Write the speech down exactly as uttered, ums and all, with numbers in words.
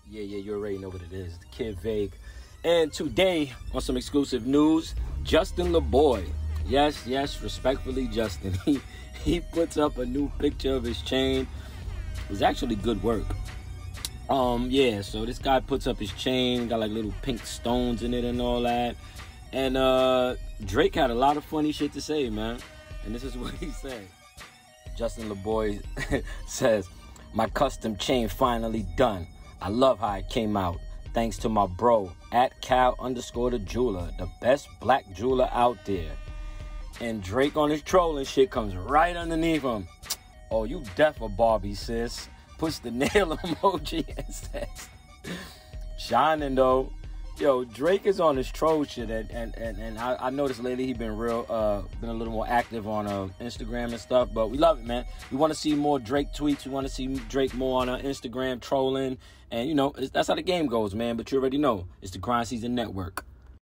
Yeah, yeah, you already know what it is. The Kid Vague. And today, on some exclusive news, Justin LaBoy. Yes, yes, respectfully, Justin. He he puts up a new picture of his chain. It was actually good work. Um, yeah, so this guy puts up his chain, got like little pink stones in it and all that. And uh, Drake had a lot of funny shit to say, man. And this is what he said. Justin LaBoy says, "My custom chain finally done. I love how it came out. Thanks to my bro, at Cal underscore the jeweler, the best black jeweler out there." And Drake on his trolling shit comes right underneath him. "Oh, you deaf a Barbie, sis." Puts the nail emoji and says, shining though. Yo, Drake is on his troll shit, and and, and, and I, I noticed lately he been real, uh, been a little more active on uh, Instagram and stuff, but we love it, man. We want to see more Drake tweets. We want to see Drake more on uh, Instagram trolling, and you know, that's how the game goes, man, but you already know, it's the Grind Season Network.